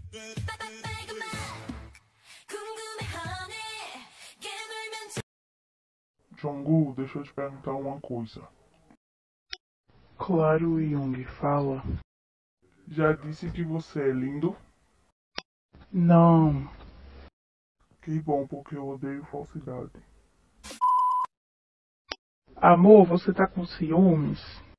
Jong-gu, deixa eu te perguntar uma coisa. Claro, Young, fala. Já disse que você é lindo? Não, Que bom, porque eu odeio falsidade. amor, você tá com ciúmes?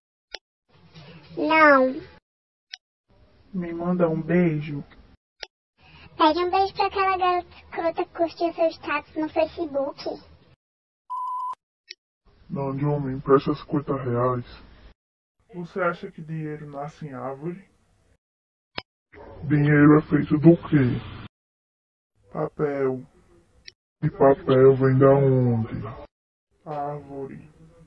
Não. Me manda um beijo. Pede um beijo pra aquela garota escrota que curtiu seu status no Facebook. Não, John, me empresta R$ 50. Você acha que dinheiro nasce em árvore? Dinheiro é feito do quê? Papel. E papel vem da onde? Árvore.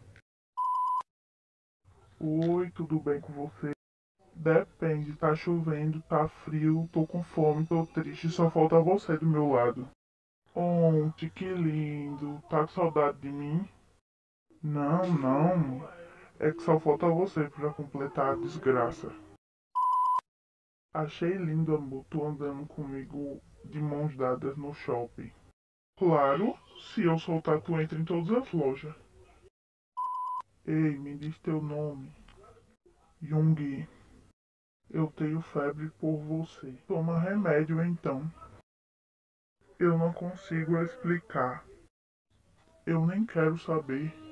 Oi, tudo bem com você? Depende, tá chovendo, tá frio, tô com fome, tô triste, só falta você do meu lado. Ontem, que lindo, tá com saudade de mim? Não, não, é que só falta você pra completar a desgraça. Achei lindo, amor, tu andando comigo de mãos dadas no shopping. Claro, se eu soltar tu entra em todas as lojas. Ei, me diz teu nome. Jung. Eu tenho febre por você. Toma remédio então. Eu não consigo explicar. Eu nem quero saber.